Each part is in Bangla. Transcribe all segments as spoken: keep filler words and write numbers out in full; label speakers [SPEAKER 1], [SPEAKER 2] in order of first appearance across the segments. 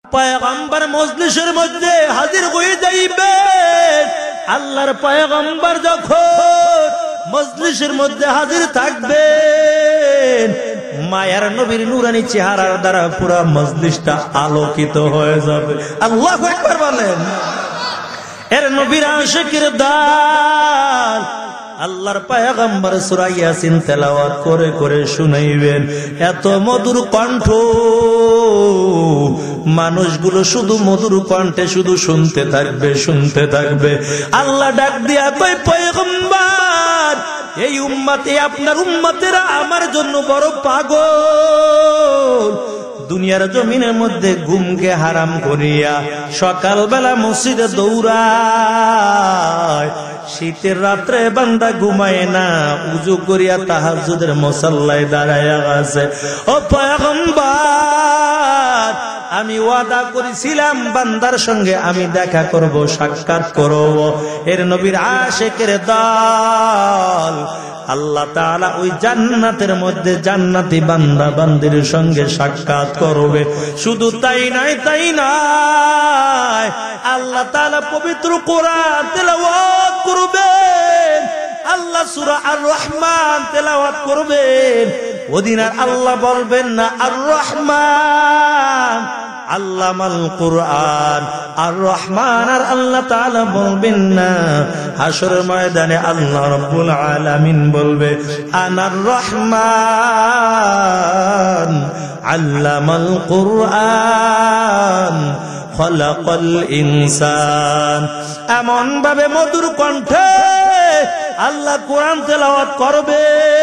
[SPEAKER 1] পয়গম্বর মজলিসের মধ্যে হাজির হয়ে যাইবেন। আল্লাহর পয়গম্বর যখন মজলিসের মধ্যে হাজির থাকবেন, মায়ার নবীর নূরানী চেহারার দ্বারা পুরা মজলিসটা আলোকিত হয়ে যাবে। আল্লাহু আকবার বলেন। এর নবীর আশিকের দাল আল্লাহর পয়গম্বর সূরা ইয়াসিন তেলাওয়াত করে করে শুনাইবেন। এত মধুর কণ্ঠ, মানুষগুলো শুধু মধুর কণ্ঠে শুধু শুনতে থাকবে শুনতে থাকবে। আল্লাহ ডাক দিয়া কয়, পয়গম্বর, এই উম্মতে আপনার উম্মতেরা আমার জন্য বড় পাগল। দুনিয়ার জমিনের মধ্যে ঘুমকে হারাম করিয়া সকালবেলা মসজিদে দৌড়ায়, শীতের রাত্রে বান্দা ঘুমায় না, উজু করিয়া তাহাজ্জুদের মুসাল্লায় দাঁড়ায়া আছে। ও পয়গম্বর, আমি ওয়াদা করেছিলাম বান্দার সঙ্গে আমি দেখা করব, সাক্ষাৎ করব। এর নবীর আশিকের দল আল্লাহ তাআলা ওই জান্নাতের মধ্যে জান্নাতি বান্দা বান্দির সঙ্গে সাক্ষাৎ করবে। শুধু তাই নয় তাই নয় আল্লাহ তাআলা পবিত্র কোরআন তেলাওয়াত করবেন। আল্লাহ সূরা আর রহমান তেলাওয়াত করবেন। ওদিন আর আল্লাহ বলবেন না আর রহমান আল্লামাল কুরআন, আর রহমান আর আল্লাহ তাআলা বলবেন না। হাশরের ময়দানে আল্লাহ রাব্বুল আলামিন বলবে আনার রহমান আল্লামাল কুরআন খলাকাল ইনসান। এমন ভাবে মধুর কণ্ঠে আল্লাহ কোরআন তেলাওয়াত করবে।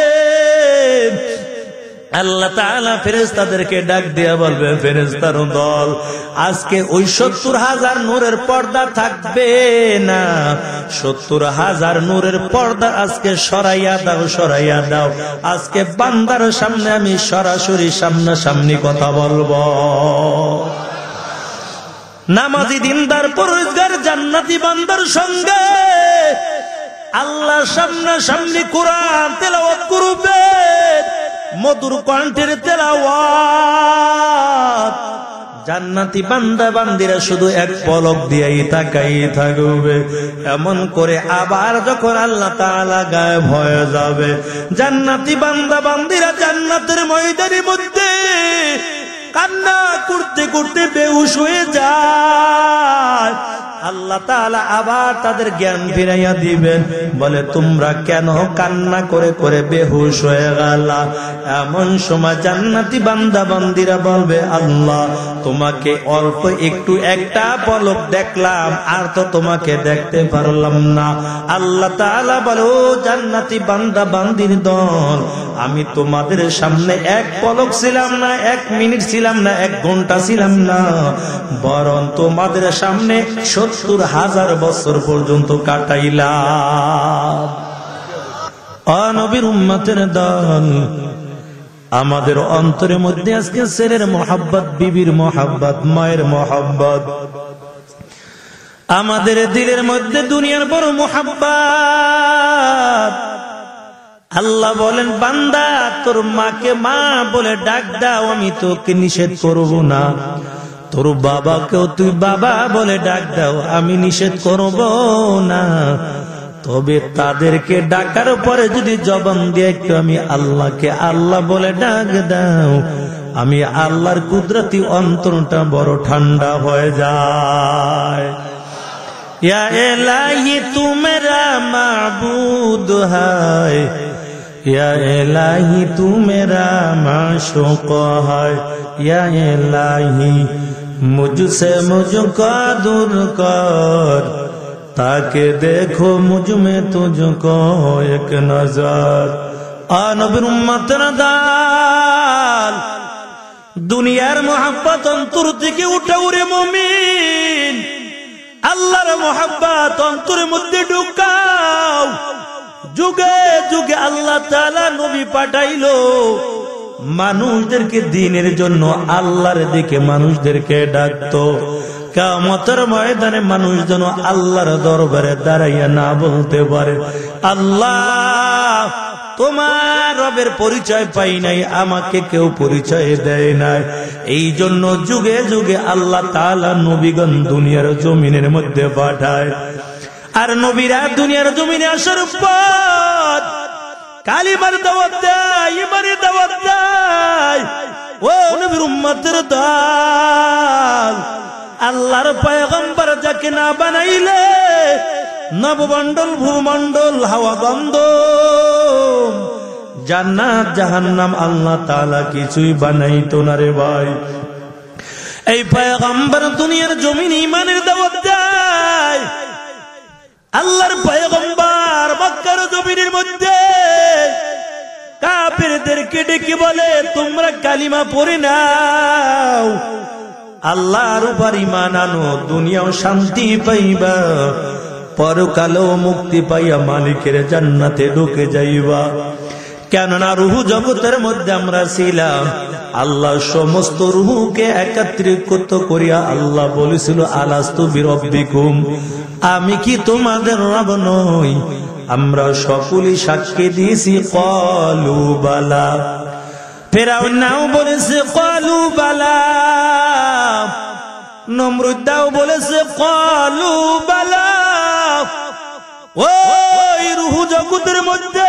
[SPEAKER 1] আল্লাহ তাআলা ফেরেশতাদেরকে ডাক দিয়া বলবে, ফেরেশতার দল, আজকে ওই সত্তর হাজার নূরের পর্দা থাকবে না। সত্তর হাজার নূরের পর্দা আজকে সরাইয়া দাও, সরাইয়া দাও। আজকে বান্দার সামনে আমি সরাসরি সামনাসামনি কথা বলবো। নামাজি দিনদার পরহেজগার জান্নাতি বান্দার সঙ্গে আল্লাহ সামনাসামনি কোরআন তেলাওয়াত করবে। মধুর কণ্ঠের তেলাওয়াত জান্নাতি বান্দা বান্দিরা শুধু এক পলক দিয়েই তাকাই থাকবে। এমন করে আবার যখন আল্লাহ তাআলা গায়েব হয়ে যাবে, জান্নাতি বান্দা বান্দিরা জান্নাতের ময়দানের মধ্যে কান্না করতে করতে বেহুশ হয়ে যায়। আল্লাহ তাআলা আবার তাদের জ্ঞান ফিরাইয়া দিবেন, বলে তোমরা কেন কান্না করে করে বেহুশ হয়ে গেলা? এমন সময় জান্নাতি বান্দা বান্দিরা বলবে, আল্লাহ তোমাকে অল্প একটু একটা পলক দেখলাম, আর তো তোমাকে দেখতে পারলাম না। আল্লাহ তাআলা বলে, ও জান্নাতি বান্দা বান্দির দল, আমি তোমাদের সামনে এক পলক ছিলাম না, এক মিনিট ছিলাম না, এক ঘন্টা ছিলাম না, বরং তোমাদের সামনে সত্তর হাজার বছর পর্যন্ত কাটাইলাম। নবীর উম্মতের দল, আমাদের অন্তরের মধ্যে আজকে ছেলের মোহাব্বত, বিবির মোহাব্বত, মায়ের মোহাব্বত, আমাদের দিলের মধ্যে দুনিয়ার বড় মোহাব্বত। আল্লাহ বলেন, বান্দা তোর মাকে মা বলে ডাক দাও, আমি তোকে নিষেধ করব না। তোর বাবাকেও তুই বাবা বলে ডাক দাও, আমি নিষেধ করব না। তবে তাদেরকে ডাকার পরে যদি জবান দিয়ে একটু আমি আল্লাহকে আল্লাহ বলে ডাক দাও, আমি আল্লাহর কুদরতি অন্তরটা বড় ঠান্ডা হয়ে যায়। ইয়া ইলাহি তু মেরা মাবুদ হায়, ইয়া ইলাহি তু মেরা মাশুক হায়, ইয়া ইলাহি मुझसे मुझको दूर कर, ताकि देखो मुझ में तुझको एक नजर। नबीर उम्मतेर दल, दुनियार मोहब्बत अंतर থেকে উঠাও রে মুমিন, আল্লাহর মোহাব্বত অন্তরের মধ্যে ঢুকাও। যুগে যুগে আল্লাহ তাআলা নবী পাঠাইলো মানুষদেরকে দ্বীনের জন্য, আল্লাহর দিকে মানুষদেরকে ডাকতো। কিয়ামতের ময়দানে মানুষ যেন আল্লাহর দরবারে দাঁড়াইয়া না বলতে পারে, আল্লাহ তোমার রবের পরিচয় পাই নাই, আমাকে কেউ পরিচয় দেয় নাই। এই জন্য যুগে যুগে আল্লাহ তাআলা নবীগণ দুনিয়ার জমিনের মধ্যে পাঠায়। আর নবীরা দুনিয়ার জমিনে আসার পর কালিমার দাওয়াত দেয়, ইমানের দাওয়াত দেয়। ও নবীর উম্মতের দল, আল্লাহর পয়গম্বর যাকে না বানাইলে নবমণ্ডল ভূমণ্ডল হাওয়া গন্ধ জান্নাত জাহান্নাম আল্লাহ তাআলা কিছুই বানাইতো না রে ভাই। এই পয়গম্বর দুনিয়ার জমিনে ইমানের দাওয়াত দেয়। আল্লাহর পয়গম্বর মক্কার জমিনের মধ্যে কাফেরদেরকে ডেকে বলে, তোমরা কালিমা পড়ে নাও, আল্লাহর উপর ঈমান আনো, দুনিয়াও শান্তি পাইবা, পরকালেও মুক্তি পাইয়া মালিকের জান্নাতে ঢুকে যাইবা। কেননা রুহ জগতের মধ্যে আমরা ছিলাম, আল্লাহ সমস্ত রুহকে একত্রিত করিয়া আল্লাহ বলেছিল, আলাস্তু বিরব্বিকুম, আমি কি তোমাদের রব নই? আমরা সকলেই সাক্ষী দিয়েছি, ক্বালু বালা। ফিরআউনও বলেছে ক্বালু বালা, নমরুদও বলেছে ক্বালু বালা। ওই রুহ জগতের মধ্যে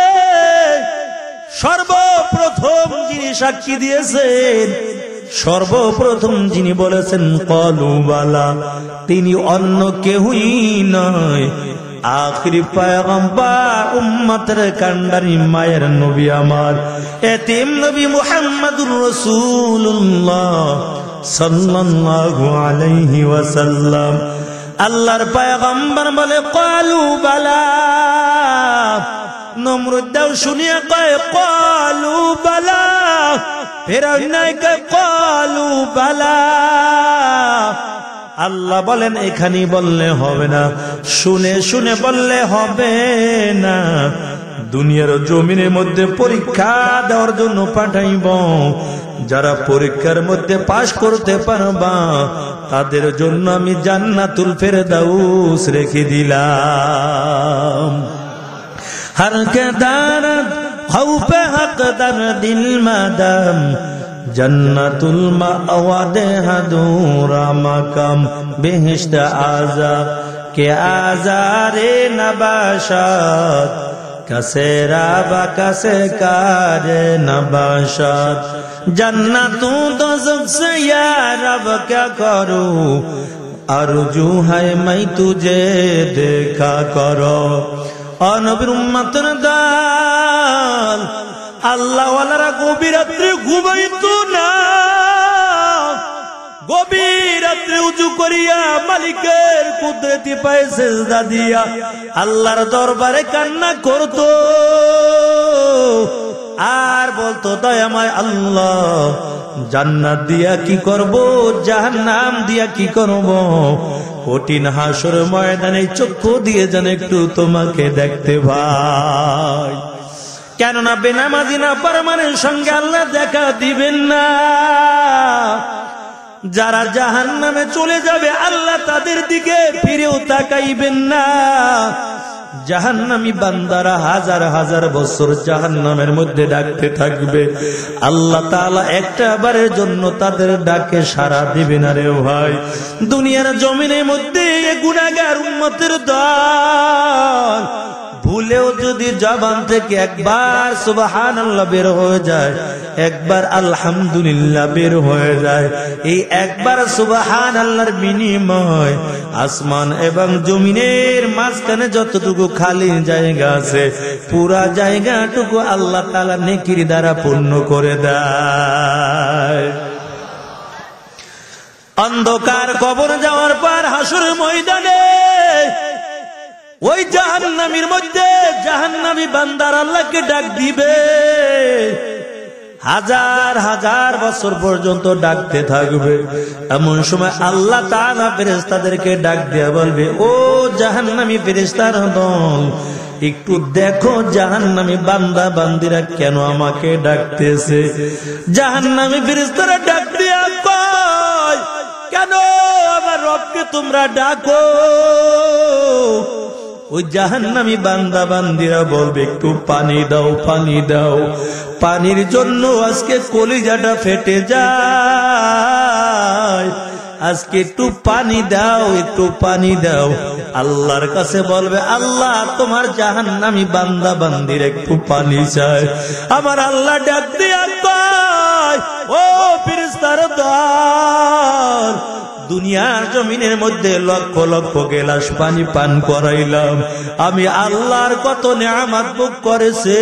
[SPEAKER 1] সর্বপ্রথম যিনি সাক্ষী দিয়েছেন, সর্বপ্রথম যিনি বলেছেন ক্বালু বালা, তিনি অন্য কেউই নয়, আখিরি পয়গম্বর উম্মতের কান্ডারি মায়ের নবী আমার এতিম নবী মুহাম্মদুর রাসূলুল্লাহ সাল্লাল্লাহু আলাইহি ওয়াসাল্লাম। আল্লাহর পয়গম্বর বলে ক্বালু বালা, নমরুদও শুনিয়া কয় ক্বালু বালা, ফিরআউন কয় ক্বালু বালা। আল্লাহ বলেন এখানে বললে হবে না, শুনে শুনে বললে হবে না, দুনিয়ার জমিনের মধ্যে পরীক্ষা দেওয়ার জন্য পাঠাইব। যারা পরীক্ষার মধ্যে পাশ করতে পারবা তাদের জন্য আমি জান্নাতুল ফেরদাউস রেখে দিলাম। हर के दारद खौफ हक दर दिल मदम जन्नतुल मावा दे हदूरा मकम बेहिश्त आजा के आजारे नबाशात कसे राबा कसे कारे नबाशात जन्नतू दोज़ख से या रब क्या करूं अर्जू है मैं तुझे देखा करो। और नबीर उम्मतेर दल আল্লাহ ওয়ালারা গভীর রাত্রে ঘুমাইতো না, গভীর রাত্রে উজু করিয়া মালিকের কুদরতি পায়ে সিজদা দিয়া আল্লাহর দরবারে কান্না করত আর বলতো, দয়াময় আল্লাহ জান্নাত দিয়া কি করব, জাহান্নাম দিয়া কি করব, কঠিন হাসর ময়দানে চক্ষু দিয়ে যেন একটু তোমাকে দেখতে ভাই। কেননা বেনামাজি না পারমানের সঙ্গে আল্লাহ দেখা দিবেন না। যারা জাহান্নামে চলে যাবে আল্লাহ তাদের দিকে ফিরেও তাকাইবেন না। জাহান্নামী বান্দারা হাজার হাজার বছর জাহান্নামের মধ্যে ডাকতে থাকবে, আল্লাহ তাআলা একটা বারের জন্য তাদের ডাকে সাড়া দিবে না রে ভাই। দুনিয়ার জমিনের মধ্যে গুনাহগার উম্মতের দল ভুলেও যদি জবান থেকে একবার সুবহানাল্লাহ বের হয়ে যায়, একবার আলহামদুলিল্লাহ বের হয়ে যায়, এই একবার সুবহানাল্লাহর বিনিময় আসমান এবং জমিনের মাঝখানে যতটুকু খালি জায়গা আছে পুরা জায়গাটুকু আল্লাহ তাআলা নেকির দ্বারা পূর্ণ করে দেয়। অন্ধকার কবর যাওয়ার পর হাসরের ময়দানে ওই জাহান্নামীর মধ্যে জাহান্নামী বান্দার আল্লাহকে ডাক দিবে, হাজার হাজার বছর পর্যন্ত ডাকতে থাকবে। এমন সময় আল্লাহ তাআলা ফেরেশতাদেরকে ডাক দিয়ে বলবে, ও জাহান্নামী ফেরেশতার দল, একটু দেখো জাহান্নামী বান্দা বান্দিরা কেন আমাকে ডাকতেছে। জাহান্নামী ফেরেশতারা ডাক দিয়া কয়, কেন আমার রবকে তোমরা ডাকো? ওই জাহান্নামী বান্দা বান্দিরা বলবে, একটু পানি দাও, পানি দাও। পানির জন্য আজকে কলিজাটা ফেটে যায়, আজকে একটু পানি দাও, একটু পানি দাও। আল্লাহর কাছে বলবে, আল্লাহ তোমার জাহান্নামী বান্দা বান্দির একটু পানি চাই। আমার আল্লাহ ডাক দিয়া কয়, ও ফেরেশতার দল, দুনিয়ার জমিনের মধ্যে লক্ষ লক্ষ গেলাস পানি পান করাইলাম, আমি আল্লাহর কত নিয়ামত ভোগ করেছে,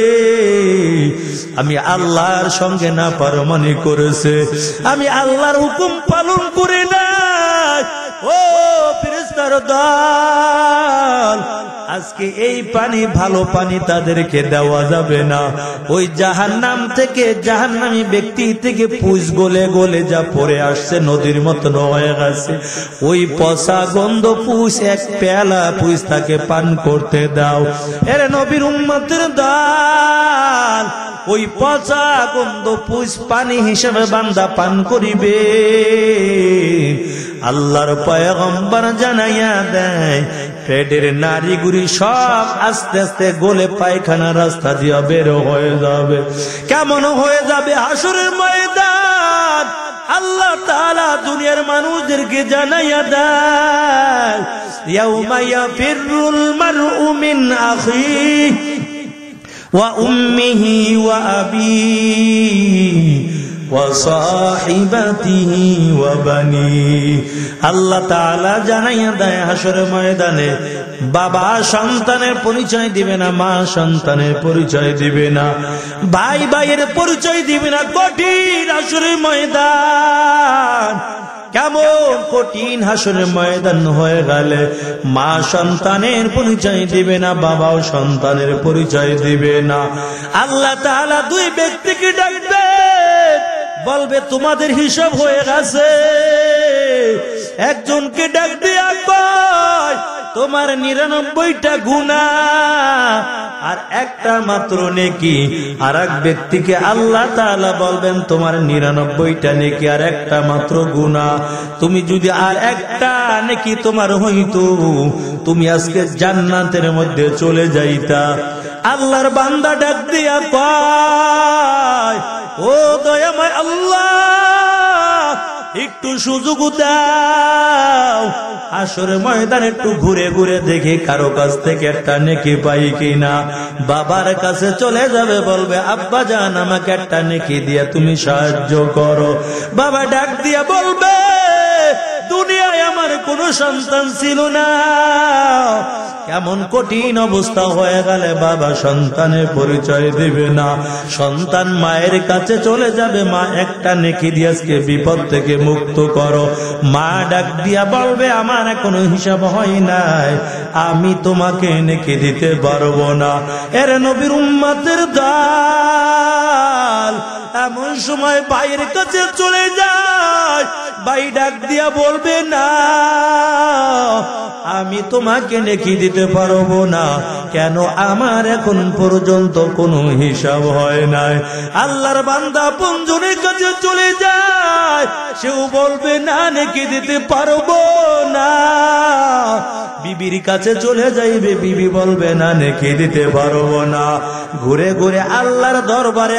[SPEAKER 1] আমি আল্লাহর সঙ্গে না পারমানি করেছে, আমি আল্লাহর হুকুম পালন করে নাই। ও ফেরেশতার দল, আজকে এই পানি ভালো পানি তাদেরকে দেওয়া যাবে না। ওই জাহান্নাম থেকে, জাহান্নামী ব্যক্তি থেকে পুষ গলে গলে যা পড়ে আসছে নদীর মতন হয়ে গেছে, ওই পচা গন্ধ পুষ এক পেয়ালা পুষ তাকে পান করতে দাও। এর নবীর উম্মতের দল, ওই পচা গন্ধ পুষ পানি হিসেবে বান্দা পান করিবে। আল্লাহর পয়গম্বর জানাইয়া দেয়, পেটের নারী গুড়ি সব আস্তে আস্তে গলে পায়খানা রাস্তা দিয়ে বের হয়ে যাবে। কেমন হয়ে যাবে হাসরের ময়দান? আল্লাহ তাআলা দুনিয়ার মানুষদেরকে জানাইয়া দেয়, ইয়াউমা ইয়াফিরুল মারউ মিন আখিহি ওয়া উম্মিহি ওয়া আবিহি ওয়া সাহিবাতিহি ওয়া বানিহি। আল্লাহ তাআলা জানাইয়া দেয় হাসরের ময়দানে বাবা সন্তানের পরিচয় দিবে না, মা সন্তানের পরিচয় দিবে না, ভাই ভাইয়ের পরিচয় দিবে না। কঠিন হাসরের ময়দান, কেমন কঠিন হাসরের ময়দান হয়ে গেলে মা সন্তানের পরিচয় দিবে না, বাবাও সন্তানের পরিচয় দিবে না। আল্লাহ তাআলা দুই ব্যক্তিকে ডাকবে, বলবে তোমাদের হিসাব হয়ে গেছে। একজনকে ডাক দিয়া কয়, তোমার নিরানব্বইটা গুনাহ আর একটা মাত্র নেকি। আর এক ব্যক্তিকে আল্লাহ তাআলা বলবেন, তোমার নিরানব্বইটা নেকি আর একটা মাত্র গুনাহ। তুমি যদি আর একটা নেকি তোমার হইতো, তুমি আজকে জান্নাতের মধ্যে চলে যাইতা। আল্লাহর বান্দা ডাক দিয়া কয়, ও দয়াময় আল্লাহ, একটু সুযোগ দাও, হাসরের ময়দানে একটু ঘুরে ঘুরে দেখি কারো কাছ থেকে একটা নেকি পাই কিনা। বাবার কাছে চলে যাবে, বলবে আব্বা জান আমাকে একটা নেকি দিয়া তুমি সাহায্য করো। বাবা ডাক দিয়া বলবে, দুনিয়ায় আমার কোনো সন্তান ছিল না। কেমন কঠিন অবস্থা হয়ে গেলে বাবা সন্তানের পরিচয় দিবে না, সন্তান মায়ের কাছে চলে যাবে, মা একটা নেকি দিয়ে আজকে বিপদ থেকে মুক্ত করো। মা ডাক দিয়া বলবে, আমার এখনো হিসাব হয় নাই, আমি তোমাকে নেকি দিতে পারবো না। এর নবীর উম্মতের দল এমন সময় ভাইয়ের কাছে চলে যায়, ভাই ডাক দিয়া বলবে, না আমি তোমাকে নেকি দিতে পারবো না। কেন? আমার এখন পর্যন্ত কোনো হিসাব হয় নাই। আল্লাহর বান্দা আপনজনের কাছে চলে যায়, সেও বলবে না নেকি দিতে পারবো না। বিবির কাছে চলে যাইবে, বিবি বলবে না নেকি দিতে পারবো না। ঘুরে ঘুরে আল্লাহর দরবারে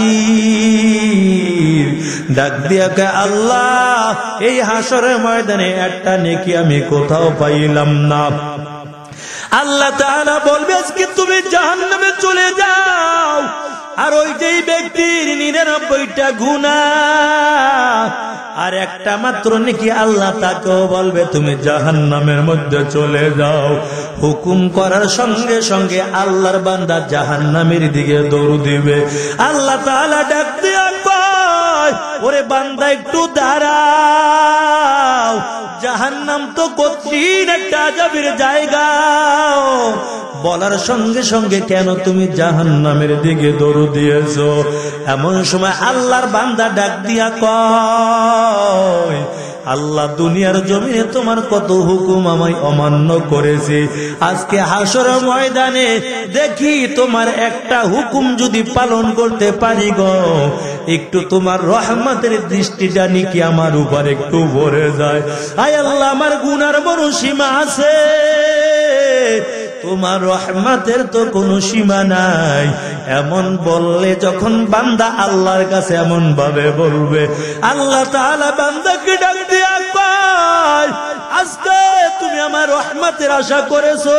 [SPEAKER 1] হাজির, ডাক দিয়া কে আল্লাহ, এই হাসরের ময়দানে একটা নেকি আমি কোথাও পাইলাম না। আল্লাহ তাআলা বলবে, আজকে তুমি জাহান্নামে চলে যাও। আর ওই যেই ব্যক্তির নিরানব্বইটা গুনাহ আর একটা মাত্র নেকি, আল্লাহ তাকেও বলবে তুমি জাহান্নামের মধ্যে চলে যাও। হুকুম করার সঙ্গে সঙ্গে আল্লাহর বান্দা জাহান্নামের দিকে দৌড় দিবে। আল্লাহ তাআলা ডাক দিয়া কয়, ওরে বান্দা একটু দাঁড়াও, জাহান্নাম তো কঠিন একটা আযাবের জায়গা। বলার সঙ্গে সঙ্গে কেন তুমি জাহান্নামের দিকে দৌড় দিয়েছো? এমন সময় আল্লাহর বান্দা ডাক দিয়া কয়, আল্লাহ দুনিয়ার জমিনে তোমার কত হুকুম আমি অমান্য করেছি, আজকে হাসরের ময়দানে দেখি তোমার একটা হুকুম যদি পালন করতে পারি গো, একটু তোমার রহমতের দৃষ্টিটা নাকি আমার উপর একটু ভরে যায়। আয় আল্লাহ, আমার গুনার বড় সীমা আছে, তোমার রহমতের তো কোনো সীমা নাই। এমন বললে যখন বান্দা আল্লাহর কাছে এমন ভাবে বলবে, আল্লাহ তাআলা বান্দাকে ডাক দিয়া কয়, আজকে তুমি আমার রহমতের আশা করেছো,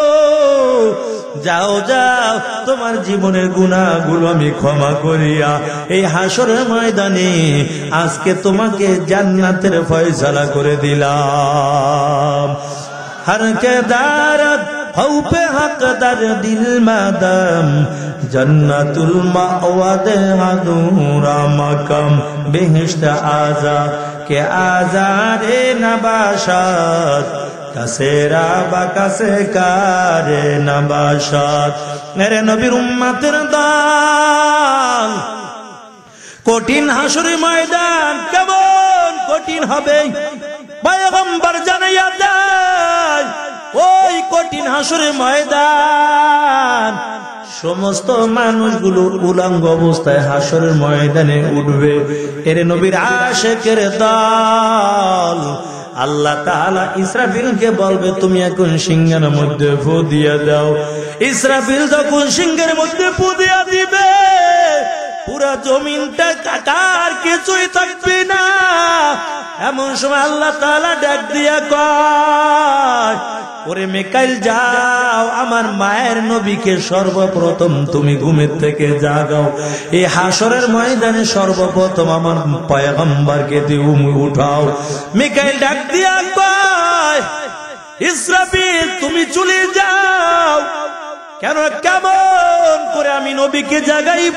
[SPEAKER 1] যাও যাও তোমার জীবনের গুনাহগুলো আমি ক্ষমা করিয়া এই হাসরের ময়দানে আজকে তোমাকে জান্নাতের ফয়সালা করে দিলাম। हर के दारत हौ पे हक दर दिल मदम जन्नतुल मावा दे हदूरा मकम बेहिश्त आजा के आजारे नबाशात कसेरा बकसे कारे नबाशात। मेरे नबीर उम्मतेर दाल कठिन हाशुरी मयदान केमन कठिन हबे পয়গম্বর জানাইয়া দেয়, ওই কঠিন হাসরের ময়দান সমস্ত মানুষগুলো উলঙ্গ অবস্থায় হাসরের ময়দানে উঠবে। এর নবীর আশিকের দল আল্লাহ তাআলা ইসরাফিলকে বলবে, তুমি এখন সিংহের মধ্যে ফু দিয়ে দাও। ইসরাফিল যখন সিংহের মধ্যে ফু দিয়া দিবে, পুরা জমিনটা কাটার কিছুই থাকবে না। এমন সময় আল্লাহ তাআলা ডাক দিয়া কয়, ওরে মিকাইল যাও, আমার মায়ের নবীকে সর্বপ্রথম তুমি ঘুমের থেকে জাগাও। এই হাসরের ময়দানে সর্বপ্রথম আমার পয়গম্বরকে তুমি উঠাও। মিকাইল ডাক দিয়া কয়, ইসরাফিল তুমি চলে যাও। কেন, কেমন করে আমি নবীকে জাগাইব?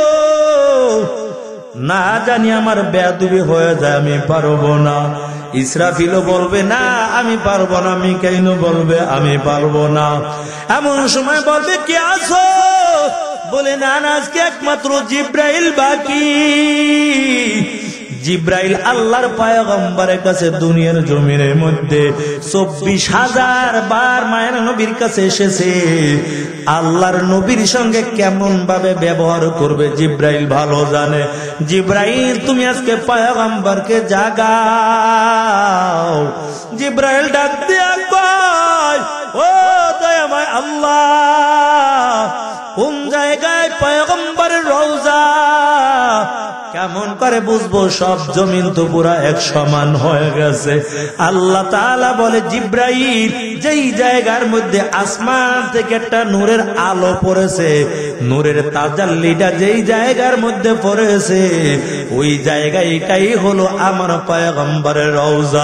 [SPEAKER 1] না জানি আমার বেয়াদবি হয়ে যায়, আমি পারবো না। ইসরাফিলও বলবে না আমি পারবো না, মিকাইলও বলবে আমি পারবো না। এমন সময় বলবে কে আছো? বলে না, আজকে একমাত্র জিব্রাইল বাকি। জিব্রাইল আল্লাহর পয়গম্বরের কাছে দুনিয়ার জমিনের মধ্যে চব্বিশ হাজার বার মায়ের নবীর কাছে এসেছে। আল্লাহর নবীর সঙ্গে কেমন ভাবে ব্যবহার করবে জিব্রাইল ভালো জানে। জিব্রাইল তুমি আজকে পয়গম্বরকে জাগাও। জিব্রাইল ডাক দিয়া কয়, ও দয়াময় আল্লাহ, কোন জায়গায় পয়গম্বরের রওজা? কেমন করে বুঝবো? সব জমিন তো পুরা এক সমান হয়ে গেছে। আল্লাহ তাআলা বলে, জিব্রাইল যেই জায়গার মধ্যে আসমান থেকে একটা নূরের আলো পড়েছে, নূরের তাজাল্লিটা যেই জায়গার মধ্যে পড়েছে, ওই জায়গা এটাই হলো আমার পয়গম্বরের রওজা।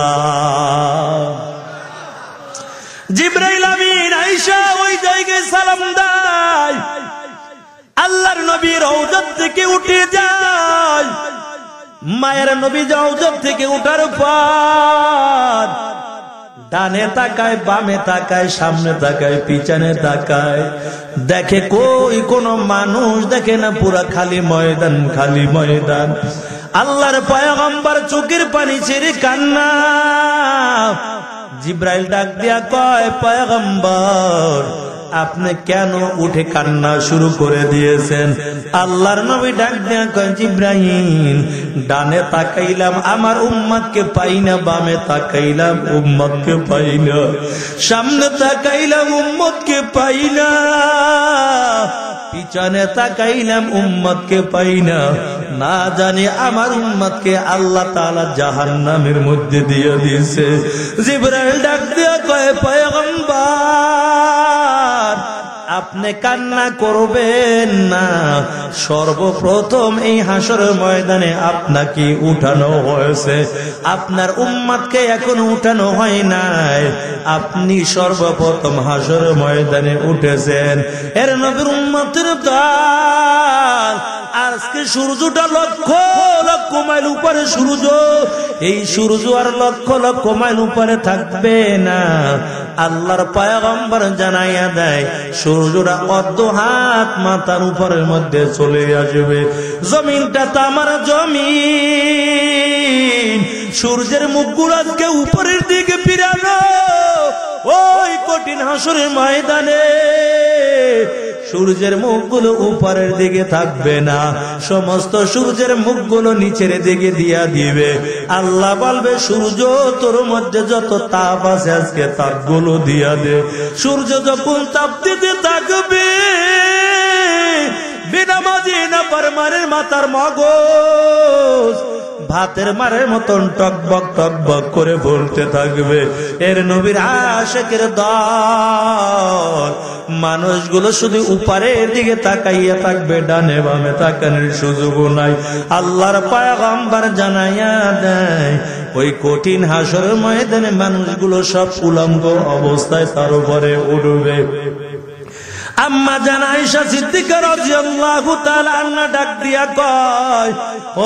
[SPEAKER 1] জিব্রাইল আমিন আয়েশা ওই জায়গায় সালাম দেয়। আল্লাহর নবী রওজা থেকে উঠে যায়। মায়ের নবী রওজা থেকে উঠার পর ডানে তাকায়, বামে তাকায়, সামনে তাকায়, পিছনে তাকায়, দেখে কই কোনো মানুষ দেখে না, পুরা খালি ময়দান, খালি ময়দান। আল্লাহর পয়গম্বর চোখের পানি ছেড়ে কান্না। জিব্রাইল ডাক দিয়া কয়, পয়গম্বর আপনি কেন উঠে কান্না শুরু করে দিয়েছেন? আল্লাহর নবী ডাক দিয়া কয়, জিব্রাইল ডানে তাকাইলাম আমার উম্মতকে পাই না, বামে তাকাইলাম উম্মতকে পাই না, সামনে তাকাইলাম উম্মতকে পাই না, পিছনে তাকাইলাম উম্মতকে পাই না। না জানি আমার উম্মতকে আল্লাহ তাআলা জাহান্নামের মধ্যে দিয়ে দিয়েছে। জিবরাইল ডাক দিয়া কয়, পয়গম্বর আপনি কান্না করবেন না, সর্বপ্রথম এই হাসরের ময়দানে আপনাকে উঠানো হয়েছে, আপনার উম্মতকে এখন উঠানো হয় নাই, আপনি সর্বপ্রথম হাসরের ময়দানে উঠেছেন। এর নবীর উম্মতের দল আজকে সূর্যটা লক্ষ লক্ষ মাইল উপরে সূর্য, এই সূর্য আর লক্ষ লক্ষ মাইল উপরে থাকবে না। আল্লাহর পয়গম্বর জানাইয়া দেয়, সূর্যটা অর্ধ হাত মাথার উপরের মধ্যে চলে আসবে। জমিনটা তো আমার জমিন, সূর্যের মুখগুলো আজকে উপরের দিকে ফিরানো। ওই কঠিন হাসরের ময়দানে সূর্যের মুখগুলো উপরের দিকে থাকবে না, সমস্ত সূর্যের মুখগুলো নিচের দিকে দিয়া দিবে। আল্লাহ বলবে সূর্য তোর মধ্যে যত তাপ আছে আজকে তাপগুলো দিয়া দে। সূর্য যখন তাপ দিতে থাকবে বেনামাজি না পারমানের মাথার মগজ ভাতের মারের মতন টকবক টকবক করে বলতে থাকবে। এর নবীর আশিকের দল মানুষগুলো শুধু উপরের দিকে তাকাইয়া থাকবে, ডানে বামে তাকানোর সুযোগও নাই। আল্লাহর পয়গম্বর জানাইয়া দেয় ওই কঠিন হাসরের ময়দানে মানুষগুলো সব উলঙ্গ অবস্থায় তার উপরে উঠবে। আম্মা জান আয়েশা সিদ্দিকা রাদিয়াল্লাহু তাআলা আনহা ডাক দিয়া কয়, ও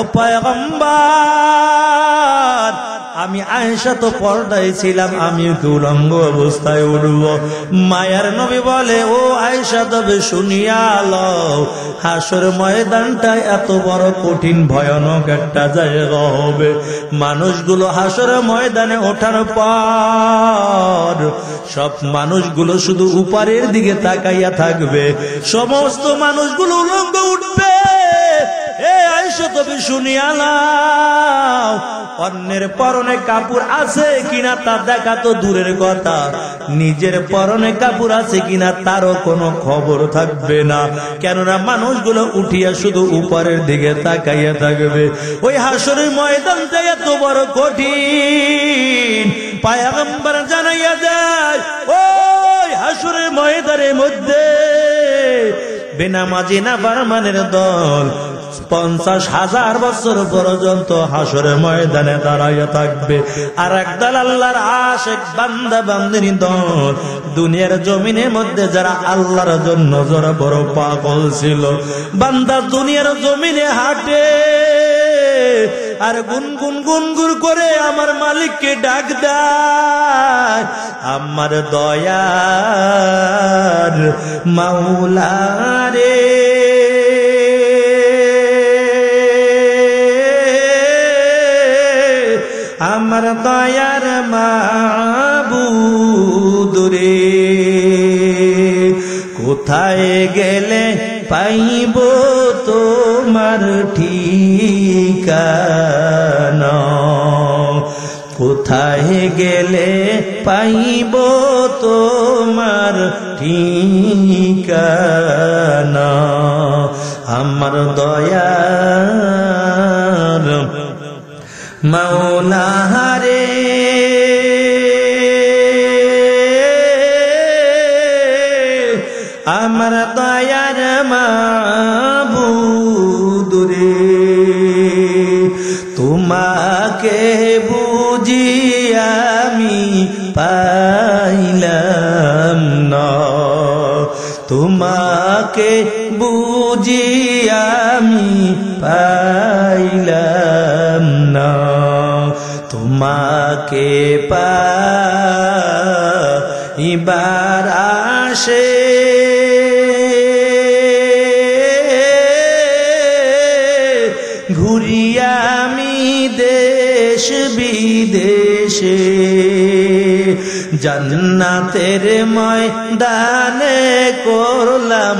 [SPEAKER 1] পয়গম্বর, আমি আয়েশা তো পর্দায় ছিলাম, আমি কি উলঙ্গ অবস্থায় উঠব? মায়ার নবী বলে, ও আয়েশা তবে শুনিয়া লও, হাসর ময়দানটা এত বড় কঠিন ভয়ানক একটা জায়গা হবে। মানুষগুলো হাসর ময়দানে ওঠার পর সব মানুষগুলো শুধু উপরের দিকে তাকাইয়া থাকবে, সমস্ত মানুষগুলো উলঙ্গ উঠবে। এ আয়েশা তবে শুনিয়া নাও, অন্যের পরনে কাপড় আছে কিনা তা দেখা তো দূরের কথা, নিজের পরনে কাপড় আছে কিনা তারও কোনো খবর থাকবে না। কেননা মানুষগুলো উঠিয়া শুধু উপরের দিকে তাকাইয়া থাকবে। ওই হাসরের ময়দানটা এত বড় কঠিন, পয়গম্বর জানাইয়া দেয় ওই হাসরের ময়দানের মধ্যে বেনামাজি না ফারমানের দল পঞ্চাশ হাজার বছর পর্যন্ত হাসরের ময়দানে দাঁড়াইয়া থাকবে। আর একদল আল্লাহর আশিক বান্দা বান্দিনী দল দুনিয়ার জমিনের মধ্যে যারা আল্লাহর জন্য যারা বড় পাগল ছিল, বান্দা দুনিয়ার জমিনে হাঁটে আর গুনগুন গুনগুন করে আমার মালিককে ডাক দেয়, আমার দয়ার মাওলা রে, আমার দয়ার মাবুদ রে, কোথায় গেলে পাইব তোমার ঠিকানা, কোথায় গেলে পাইব তোমার ঠিকানা, আমার দয়ার মাওলা রে, আমার দয়ার মাবুদ রে, তোমাকে বুঝি আমি পাইলাম না, তোমাকে বুঝি আমি পাইলাম না, তোমাকে পাইবার আশে ঘুরি আমি দেশ বিদেশে, জান্নাতের ময়দানে করলাম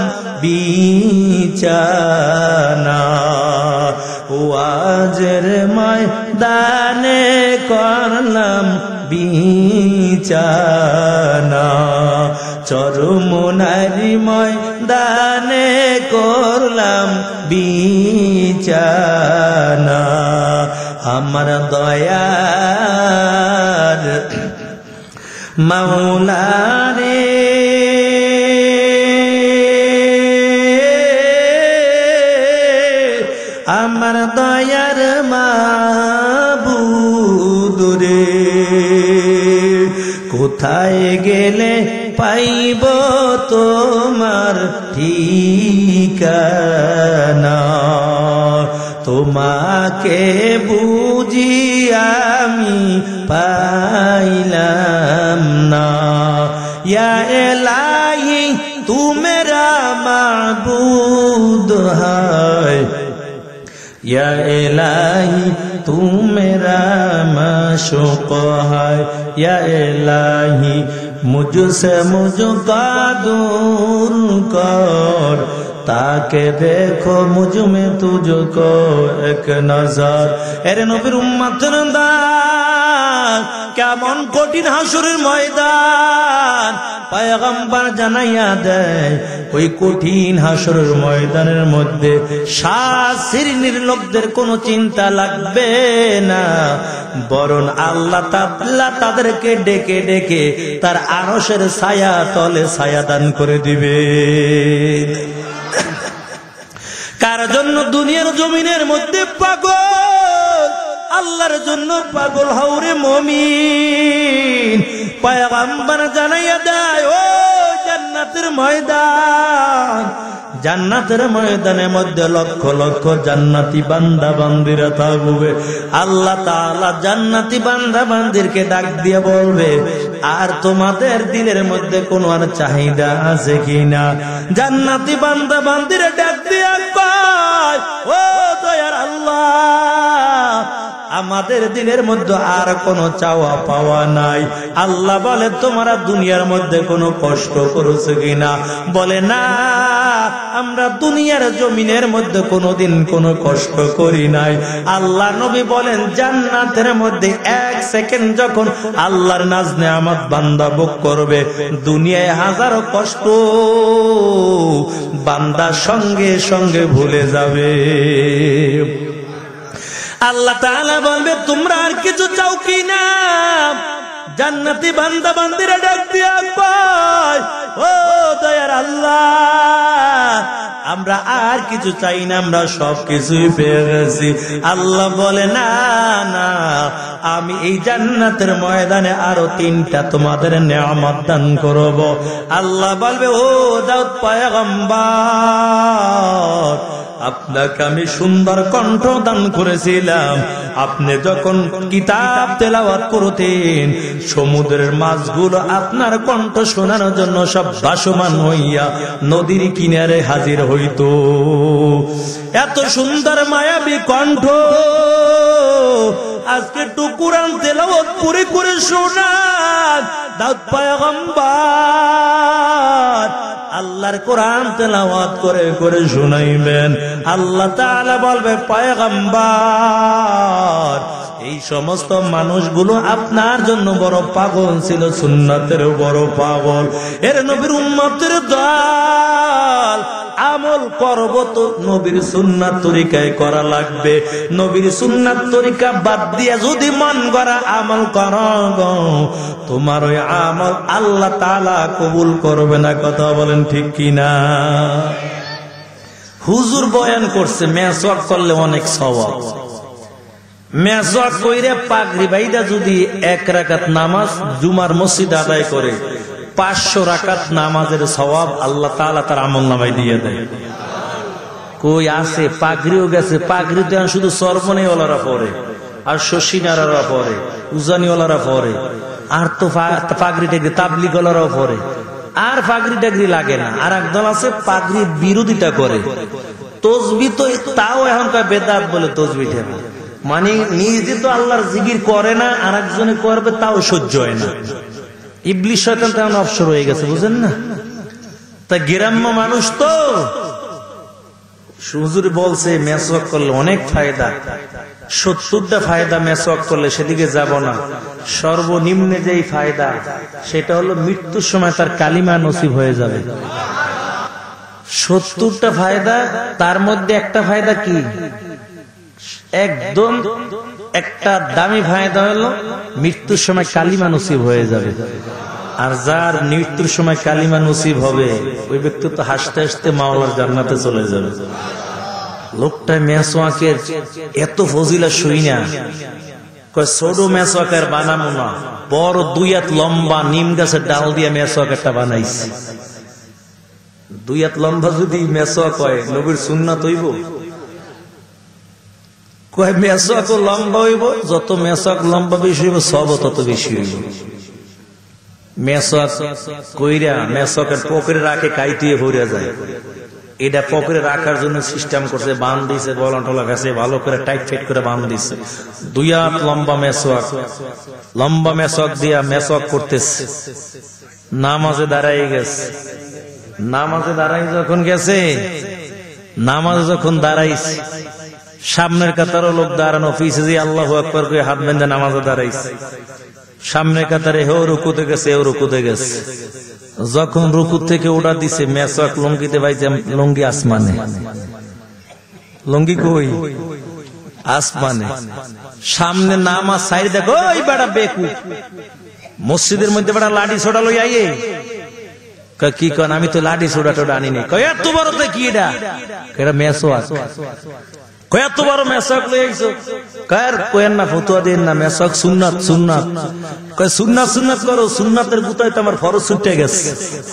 [SPEAKER 1] বিছানা, ওয়াজের ময়দানে করলাম বিছানা, চরমনারি ময়দানে করলাম বিছানা, আমার দয়ার মাওলা রে, আমার দয়ার মাবুদ রে, কোথায় গেলে পাইব তোমার ঠিকানা, তোমাকে বুঝি আমি পাইলাম না, ইয়া ইলাহি তু মেরা মাবুদ হায়, या इलाही तू मेरा माशूक़ है, या इलाही मुझसे मुझका दूर कर, ताके देखो मुझ में तुझको एक नजर। एरे नबीर उम्मतेर दान केमन कठिन हाशुरेर मयदान পয়গম্বর জানাইয়া দেয়। ওই কঠিন হাসরের ময়দানের মধ্যে সাত শ্রেণীর লোকদের কোনো চিন্তা লাগবে না, বরং আল্লাহ তাআলা তাদেরকে ডেকে ডেকে তার আরশের ছায়া তলে ছায়া দান করে দিবে। কার জন্য দুনিয়ার জমিনের মধ্যে পাগল, আল্লাহর জন্য পাগল হওরে মুমিন। পয়গম্বর জানাইয়া দেয় ও জান্নাতের ময়দান, জান্নাতের ময়দানের মধ্যে লক্ষ লক্ষ জান্নাতি বান্দা বান্দিরা থাকবে। আল্লাহ তাআলা জান্নাতি বান্দা বান্দিরকে ডাক দিয়ে বলবে, আর তোমাদের দিলের মধ্যে কোনো আর চাহিদা আছে কিনা? জান্নাতি বান্দা বান্দিরা ডাক দিয়ে কয়, ও দয়ার আল্লাহ, আমাদের দিলের মধ্যে আর কোনো চাওয়া পাওয়া নাই। আল্লাহ বলে, তোমরা দুনিয়ার মধ্যে কোনো কষ্ট করেছো কিনা? বলে, না, আমরা দুনিয়ার জমিনের মধ্যে কোনোদিন কোনো কষ্ট করি নাই। আল্লাহ নবী বলেন, জান্নাতের মধ্যে এক সেকেন্ড যখন আল্লাহর নাজ নেয়ামত বান্দা ভোগ করবে, দুনিয়ায় হাজারো কষ্ট বান্দা সঙ্গে সঙ্গে ভুলে যাবে। আল্লাহ তাআলা বলবে, তোমরা আর কিছু চাও কিনা? জান্নাতি বান্দা বান্দিরা ডাক দিয়া কয়, ও দয়ার আল্লাহ, আমরা আর কিছু চাই না, আমরা সব কিছুই পেয়ে গেছি। আল্লাহ বলে, না না, আমি এই জান্নাতের ময়দানে আরো তিনটা তোমাদের নেয়ামত দান করব। আল্লাহ বলবে, ও দাউদ পয়গম্বর, আপনাকে আমি সুন্দর কণ্ঠ দান করেছিলাম। আপনি যখন কিতাব তেলাওয়াত করতেন, সমুদ্রের মাছগুলো আপনার কণ্ঠ শোনার জন্য সব ভাসমান হইয়া নদীর কিনারে হাজির হইতো। এত সুন্দর মায়াবী কণ্ঠ আজকে একটু কুরআন তেলাওয়াত করে করে শোনান দাউদ পয়গম্বর। আল্লাহর কোরআন তেলাওয়াত করে করে শুনাইবেন। আল্লাহ তাআলা বলবে, পয়গম্বর, এই সমস্ত মানুষগুলো আপনার জন্য বড় পাগল ছিল, সুন্নাতের বড় পাগল। এর নবীর উম্মতের দল আমল করব তো নবীর সুন্নাত তরিকায় করা লাগবে। নবীর সুন্নাত তরিকা বাদ দিয়ে যদি মন গড়া আমল করো, তোমার ওই আমল আল্লাহ তাআলা কবুল করবে না। কথা বলেন ঠিক কিনা? হুজুর বয়ান করছে মেসওয়াক করলে অনেক সওয়াব। মেসওয়াক কইরে পাগড়ি বাইদা যদি এক রাকাত নামাজ জুমার মসজিদে আদায় করে, পাঁচশো রাকাত নামাজের সওয়াব আল্লাহ তাআলা তার আমলনামায় দিয়ে দেয়। কই আছে? পাগড়িও গেছে। পাগড়ি তো শুধু সরবনেওয়ালারা পরে, আর শশীনারারা পরে, উজানিওয়ালারা পরে, আর তো পাগড়ি টাগড়ি তাবলিগওয়ালারাও পরে, আর পাগড়ি টাগড়ি লাগে না। আর একদল আছে পাগড়ির বিরোধিতা করে। তসবি তো তাও এখন কয় বেদাত বলে তসবি ঠেবে, মানে নিজে তো আল্লাহর জিকির করে না, আর একজনে করবে তাও সহ্য হয় না। ইবলিশ শয়তান তেমন অবসর হয়ে গেছে, বুঝেন না? তা গ্রাম্য মানুষ তো হুজুর বলছে মেসওয়াক করলে অনেক ফায়দা, সত্তরটা ফায়দা মেসওয়াক করলে, সেদিকে যাব না। সর্বনিম্নে যেই ফায়দা সেটা হলো মৃত্যুর সময় তার কালিমা নসিব হয়ে যাবে। সত্তরটা ফায়দা, তার মধ্যে একটা ফায়দা কি? একদম একটা দামি ফায়দা হলো মৃত্যুর সময় কালিমা নসিব হয়ে যাবে। আর যার মৃত্যুর সময় কালিমা নসিব হবে, ওই ব্যক্তি তো হাসতে হাসতে মাওলার জান্নাতে চলে যাবে। লোকটা মেসওয়াকের এত ফজিলা শুই না, ছোট মেসওয়াকের বানাবো না, বড় দুই হাত লম্বা নিম গাছের ডাল দিয়ে মেসওয়াক একটা বানাইছে। দুই হাত লম্বা যদি মেসওয়াক হয়, নবীর সুন্নাত হইব? কয় মেসওয়াক লম্বা হইব, যত মেসওয়াক লম্বা বেশি হইব সব তত বেশি হইব। মেসওয়াক কইরা মেসওয়াকের পকেটে রাখে কাইটিয়ে ভরে যায়। এটা পকেটে রাখার জন্য সিস্টেম করছে, বান দিছে, বলা টলা গেছে, ভালো করে টাইট ফিট করে বান দিছে। দুই হাত লম্বা মেসওয়াক, লম্বা মেসওয়াক দিয়া মেসওয়াক করতেছে। নামাজে দাঁড়াই গেছে, নামাজে দাঁড়াই যখন গেছে, নামাজে যখন দাঁড়াইছে, সামনের কাতারও লোক দাঁড়ানো, পিছে যে আল্লাহু আকবার করে হাত বেঁধে নামাজে দাঁড়াইছে, সামনের কাতারে হেও রুকুতে গেছে, এও রুকুতে গেছে। যখন রুকু থেকে ওটা দিছে, মেসওয়াক লুঙ্গিতে পাইছে, লুঙ্গি আসমানে, লুঙ্গি কই আসমানে। সামনে নামাজ সাইড দেখো, ওই বেটা বেকু মসজিদের মধ্যে বেটা লাঠি ছোটা লই আইয়ে, কি কন আমি তো লাঠি ছোটা টোটা আনিনি। কয় এত বড় তো কি এটা, এটা মেসওয়াক। কয় এত বড় মেসওয়াক লই আইছো, কার কোয়েন না ফতোয়া দেন না, মেসওয়াক সুন্নাত সুন্নাত। কয় সুন্নাত সুন্নাত করো, সুন্নাতের গুতায় তো আমার ফরজ ছুটে গেছে,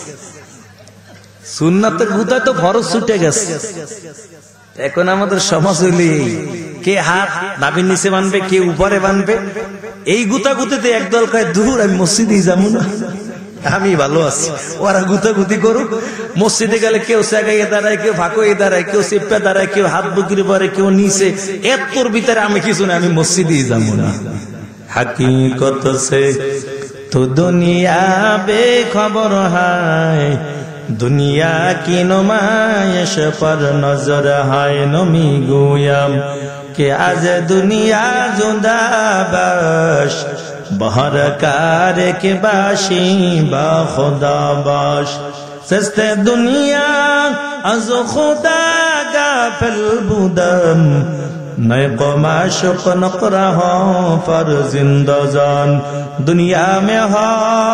[SPEAKER 1] সুন্নাতের গুতায় তো ফরজ ছুটে গেছে। এখন আমাদের সমাজ হইলে কে হাত নাভির নিচে বানবে, কে উপরে বানবে, এই গুতা গুতিতে একদল কয় দূর আমি মসজিদে যাবো না, আমি ভালো আছি, ওরা গুতাগুতি করুক। মসজিদে গেলে কেউ সেগাইয়ে দাঁড়ায়, কেউ ফাঁকইয়ে দাঁড়ায়, কেউ সিপ্পে দাঁড়ায়, কেউ হাত বুকির পরে, কেউ নিচে, এর ভিতরে আমি কিছু না, আমি মসজিদে যাবো না। হাকিকত সে তো দুনিয়া বেখবর হায়, দুনিয়া কি নুমাইশ পর নজর হায়। নমি গুয়াম কে আজ দুনিয়া জুদাবাস, বহর কার के बाशी बा खुदा बाश। सस्ते दुनिया अज खुदा गाफिल बुदम, नए कमाश को नकरा हो पर जिंदा जान। दुनिया में हो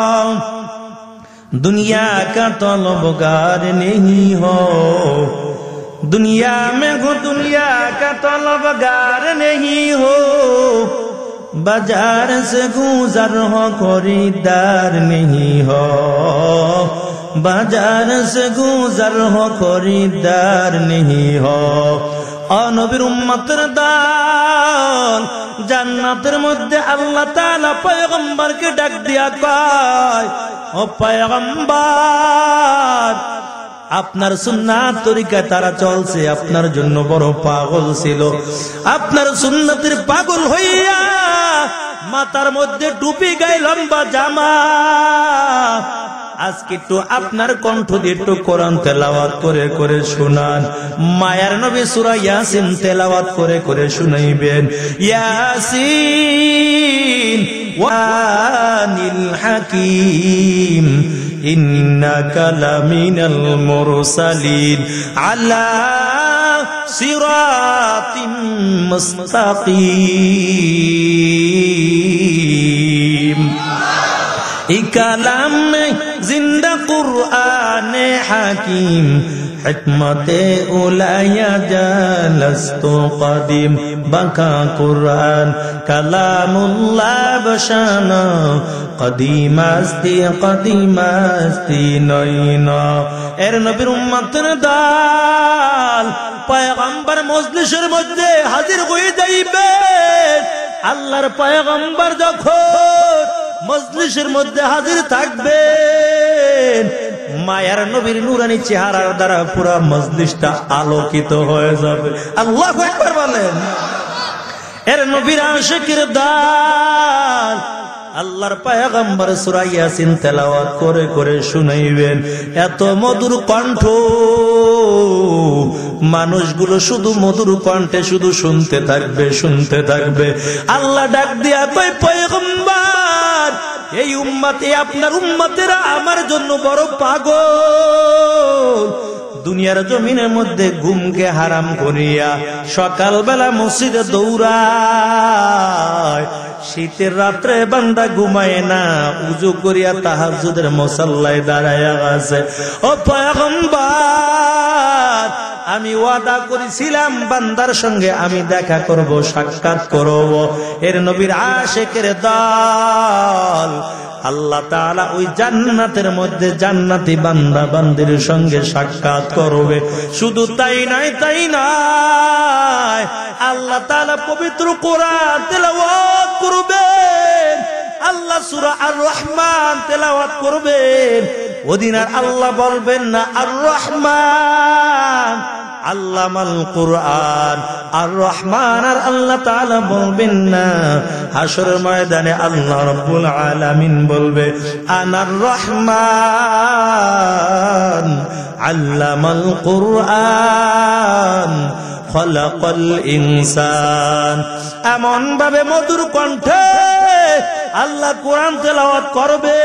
[SPEAKER 1] दुनिया का तलबगार नहीं हो, दुनिया में हो दुनिया का तलबगार नहीं हो। बाजार से गुजर हो खरीदार नहीं हो, बाजार से गुजर हो खरीदार नहीं हो। और नबीर उम्मतेर दाल জান্নাতের মধ্যে আল্লাহ তাআলা পয়গম্বরকে ডাক দিয়া কয়, ও পয়গম্বর, আপনার সুন্নাত তরিকায় তারা চলছে, আপনার জন্য বড় পাগল ছিল, আপনার সুন্নতের পাগল হইয়া মাথার মধ্যে টুপি গায়ে লম্বা জামা। আজকে একটু আপনার কণ্ঠ দিয়ে একটু কোরআন তেলাওয়াত করে করে শোনান। মায়ার নবী সূরা ইয়াসিন তেলাওয়াত করে করে শুনাইবেন। ইয়াসিন ওয়ানিল হাকিম ইন্নাকা লামিনাল মুরসালিন আলা সিরাতিম মুস্তাকিম। এই কালাম জিন্দা কুরআনে হাকিম, হিকমতে উলায়া জালাস্তু কদিম। বাঁকা কুরআন কালামুল্লাহ বসানা, কদিম আস্তি কদিম আস্তি নয়না। এর নবীর উম্মতের দল পয়গম্বর মজলিসের মধ্যে হাজির হয়ে যাইবে। আল্লাহর পয়গম্বর যখন মজলিসের মধ্যে হাজির থাকবেন, মায়ার নবীর নূরানী চেহারার দ্বারা পুরা মজলিসটা আলোকিত হয়ে যাবে। আল্লাহু আকবার বলেন। এর নবীর আশিকের দল আল্লাহর পয়গম্বর সূরা ইয়াসিন তেলাওয়াত করে করে শুনাইবেন। এত মধুর কণ্ঠ, মানুষগুলো শুধু মধুর কণ্ঠে শুধু শুনতে থাকবে শুনতে থাকবে। আল্লাহ ডাক দিয়া কয়, পয়গম্বর, এই উম্মতে আপনার উম্মতেরা আমার জন্য বড় পাগল। দুনিয়ার জমিনের মধ্যে ঘুমকে হারাম করিয়া সকালবেলা মসজিদে দৌড়ায়, শীতের রাত্রে বান্দা ঘুমায় না, উজু করিয়া তাহাজ্জুদের মুসাল্লায় দাঁড়ায়া আছে। ও পয়গম্বর, আমি ওয়াদা করেছিলাম বান্দার সঙ্গে আমি দেখা করব, সাক্ষাৎ করব। এর নবীর আশিকের দল আল্লাহ তাআলা ওই জান্নাতের মধ্যে জান্নাতি বান্দা বান্দির সঙ্গে সাক্ষাৎ করবে। শুধু তাই নয় তাই নয় আল্লাহ তাআলা পবিত্র কোরআন তেলাওয়াত করবেন। আল্লাহ সূরা আর রহমান তেলাওয়াত করবেন। ওদিন আর আল্লাহ বলবেন না আর রহমান, আল্লামাল কুরআন। আর রহমান আর আল্লাহ তাআলা বলবেন না, হাসরের ময়দানে আল্লাহ রাব্বুল আলামিন বলবে আনার রহমান আল্লামাল কুরআন খলাকাল ইনসান। এমন ভাবে মধুর কণ্ঠে আল্লাহ কোরআন তেলাওয়াত করবে,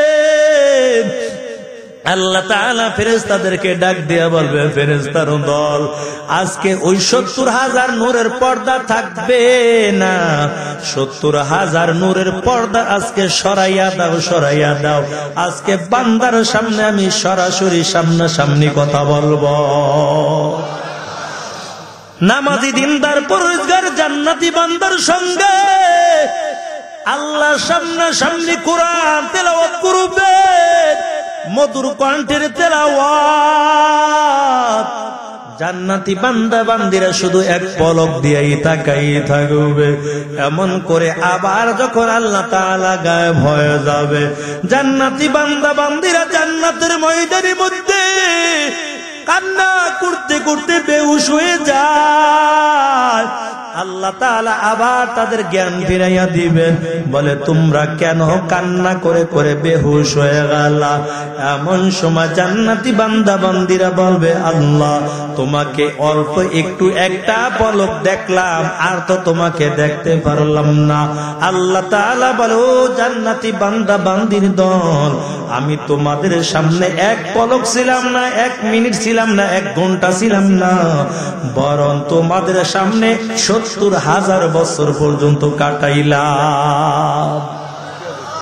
[SPEAKER 1] আল্লাহ তাআলা ফেরেশতাদেরকে ডাক দিয়া বলবে, ফেরেশতার দল আজকে ওই সত্তর হাজার নূরের পর্দা থাকবে না, সত্তর হাজার নূরের পর্দা আজকে সরাইয়া দাও, সরাইয়া দাও। আজকে বান্দার সামনে আমি সরাসরি সামনাসামনি কথা বলবো। নামাজি দিনদার পরহেজগার জান্নাতি বান্দার সঙ্গে আল্লাহ সামনাসামনি কোরআন তেলাওয়াত করবে, মধুর কণ্ঠের তেলাওয়াত। জান্নাতি বান্দা বান্দিরা শুধু এক পলক দিয়েই তাকাই থাকবে। এমন করে আবার যখন আল্লাহ তাআলা গায়েব হয়ে যাবে, জান্নাতি বান্দা বান্দিরা জান্নাতের ময়দানের মধ্যে কান্না করতে করতে বেহুশ হয়ে যায়। আল্লাহ তাআলা আবার তাদের জ্ঞান ফিরাইয়া দিবেন, বলে তোমরা কেন কান্না করে করে বেহুশ হয়ে গেলা? এমন সময় জান্নাতি বান্দা বান্দিরা বলবে, আল্লাহ তোমাকে অল্প একটু একটা পলক দেখলাম, আর তো তোমাকে দেখতে পারলাম না। আল্লাহ তাআলা বলে, ও জান্নাতি বান্দা বান্দির দল, আমি তোমাদের সামনে এক পলক ছিলাম না, এক মিনিট ছিলাম না, এক ঘন্টা ছিলাম না, বরং তোমাদের সামনে সত্তর হাজার বছর পর্যন্ত কাটাইলাম।